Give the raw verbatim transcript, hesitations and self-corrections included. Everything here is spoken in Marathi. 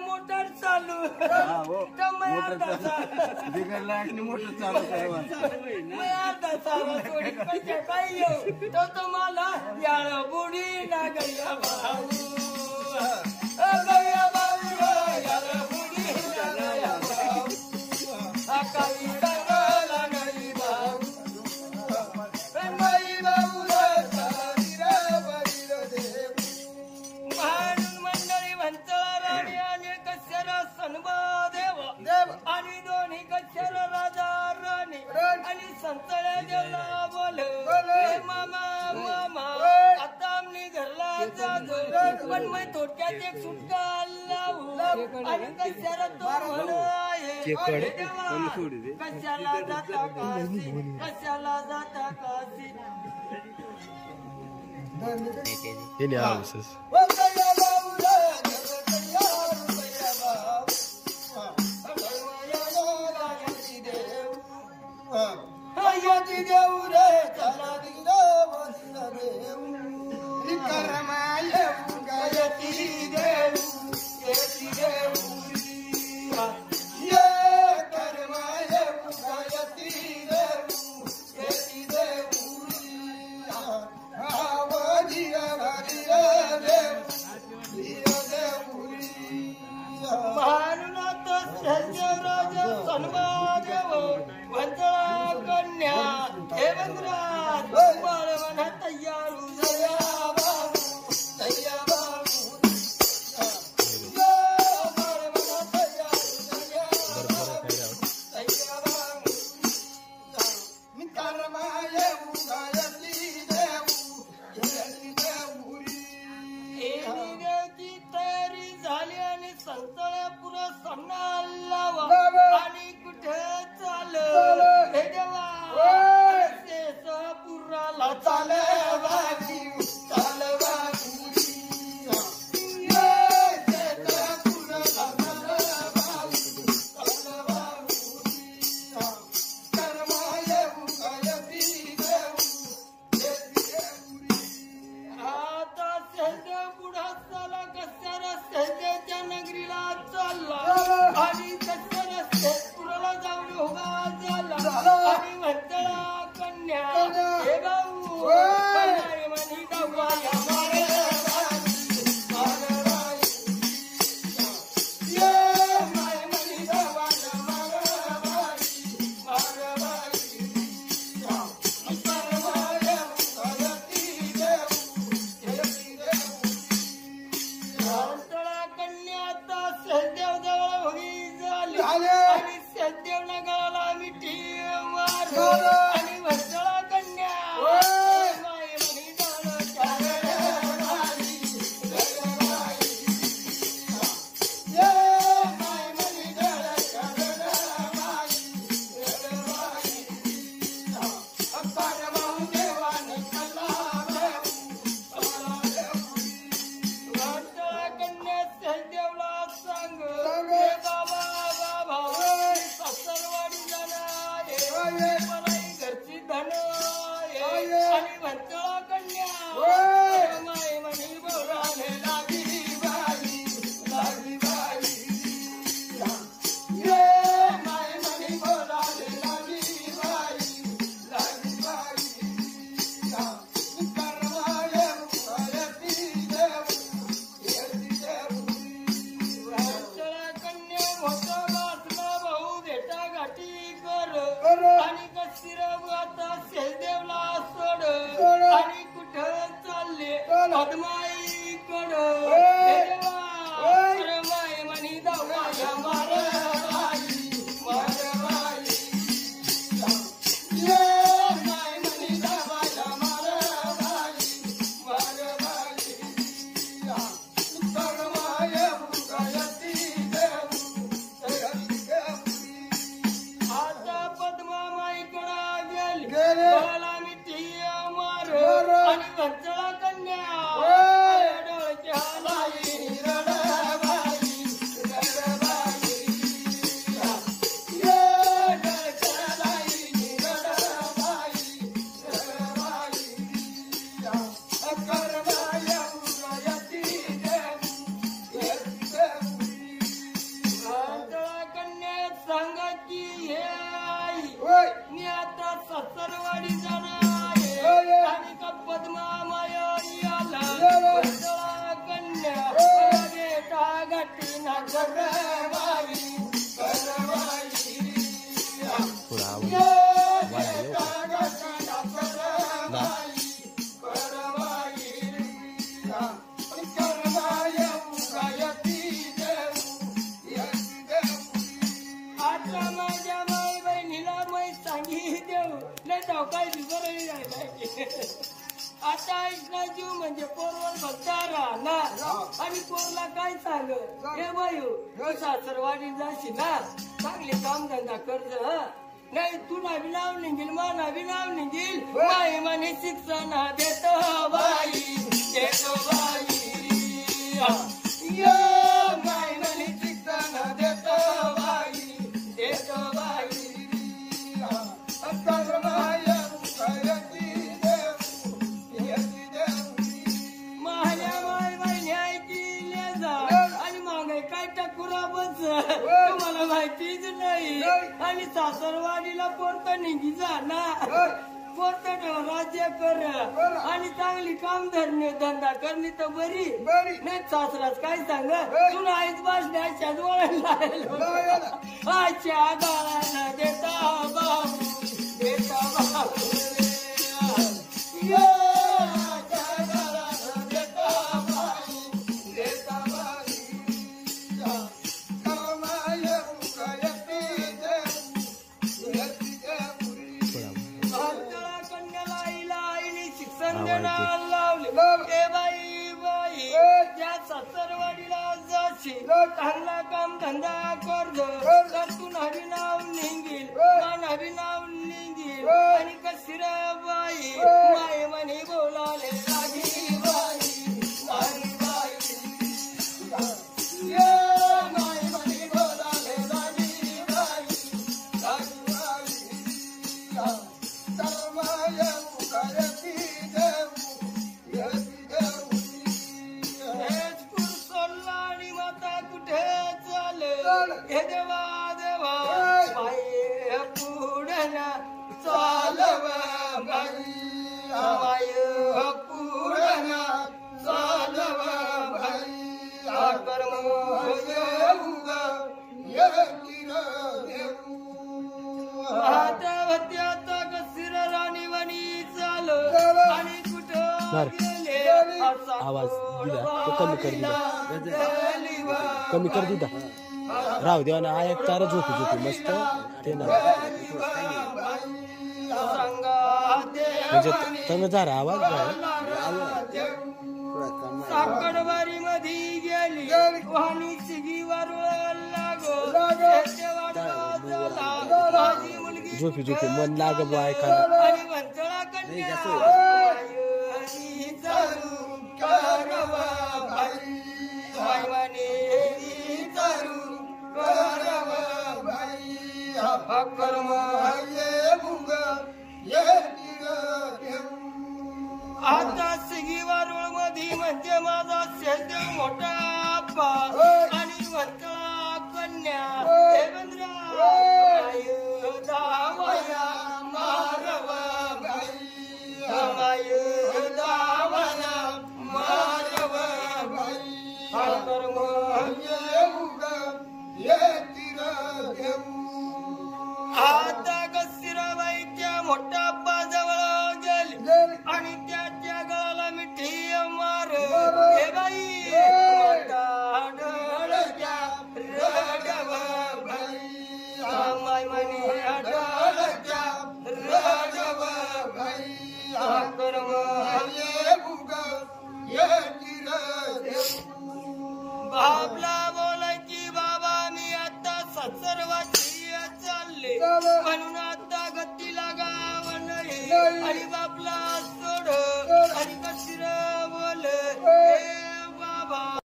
मोटर चालू मोटर बिघडला आणि मोटर चालू काय येऊ तो तुम्हाला यार बुडी ना गैया भाऊ गैया भाऊ यार बुडी ना गैया भाऊ काही सांगायला नाही भाऊ बाई भाऊ मंडळी म्हणता राणी आणि कश्यरा सन्मादेव आणि दोन्ही कश्यरा राजा राणी आणि संतळ्या देवला बोल मामा मामा आता आम्ही घरला जातो पण मी थोडक्यात एक सुटका लावू आणि कश्यरा तो म्हण आहे कशाला जाता काशी कशाला जाता काशी Ele abre essas. आणि वाटी ना करवाई करवाई थोडा आवाज वाढायला ना आता माझ्या माई बहिणीला मै सांगी देऊ नाही जाऊ काय बिघडली नाही आता ऐकला जीव म्हणजे पोरवर भक्तारा ना आणि पोरला काय सांग हे बायू तू सासरवाडी जाशील ना चांगले काम धंदा कर्ज नाही तू नावी नाव निघील मा नावी नाव निघील बाई म्हणे शिक्षण देतो बाई देतो बाई यो बाई म्हणे शिक्षण देतो बाई देतो बाई माझ्या माय बहिणी ऐकले जा आणि मागे काय टकुरा बस तुम्हाला माहितीच नाही आणि सासरवाडीला पोरत निघी जा ना पोरत राज्य कर आणि चांगली काम धरणे धंदा करणे तर बरी नाही सासराच काय सांग तुला आईच बसण्याच्या डोळ्याला आजच्या गाळाला देता बाबू देता बाबू चांगला काम धंदा कर तर तू नवी नाव निघील नवी नाव निघील आणि कशी बाई माय म्हणे बोलाले राजी बाई राजी बाई माय म्हणे बोलाले राजी बाई राजी हे देवा देवा बाई पुढना चालव बाई बाई पुढना चालव बाई कर्म आता वत्याचा कसिर राणी वणी चाल आणि कुठं गेले आवाज दिला तो कमी कर दिला कमी कर दिला राहू देवा ना एक चार झोपी झोपी मस्त ते ना म्हणजे तंग झाला आवाज साकडवारी मध्ये गेली वाणी सिगी वारुळ लागो माझी मुलगी झोपी झोपी मन लाग ऐकायला आणि वंचळा कन्या आता सिगी वारुळ मध्ये म्हणजे माझा शेत मोठा आप्पा आणि वंचळा कन्या देवेंद्र दावया मारव बाई दावया मारव आता कसिराबाईच्या मोठा आप्पा जवळ गेली आणि त्याच्या गळाला मिठी मार हे बाई ढळच्या रडव बाई माय म्हणे ढळच्या रडव बाई कर्म बाबला बोलायची बाबा मी आता सत्सर्वाची चालले म्हणून आता गतीला गाव नाही आणि बापला सोड आणि कशी